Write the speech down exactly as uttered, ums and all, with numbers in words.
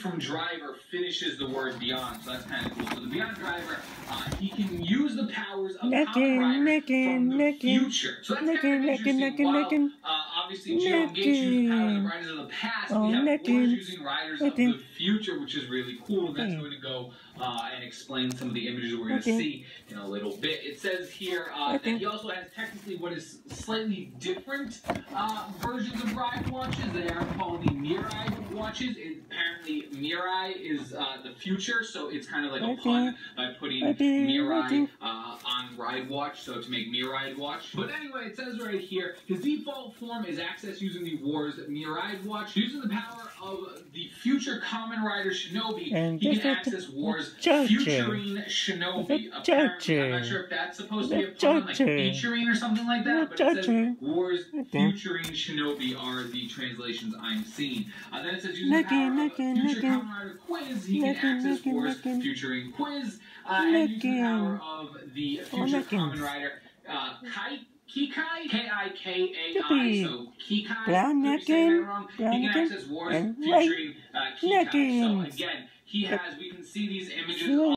from driver finishes the word beyond, so that's kind of cool. So the beyond driver, uh, he can use the powers of common riders from the future. So that's kind of interesting. While uh, obviously Geo and Gates use powers of riders of the past, we have Wars using riders of the future, which is really cool. And that's going to go uh, and explain some of the images we're going to see in a little bit. It says here uh, that he also has technically what is slightly different uh, versions of ride watches. They are called the Mirai watches. It, apparently, Mirai is uh, the future, so it's kind of like a pun by putting Mirai uh, on ride watch, so to make Mirai watch. But anyway, it says right here, his default form is accessed using the Wars Mirai watch. Using the power of the future Common Rider Shinobi, and he can access Wars Futuring Shinobi. Apparently, I'm not sure if that's supposed to be a pun, like featuring or something like that, but it says Wars Futuring Shinobi are the translations I'm seeing. Uh, then it says using the power of Future Common Rider Quiz, he can access Wars Futuring Quiz, uh, and using the power of the Future Common Rider uh, Kai Kikai, K I K A I, so Kikai, brown napkin, he can access Wars featuring uh, Kikai. So again, he has, we can see these images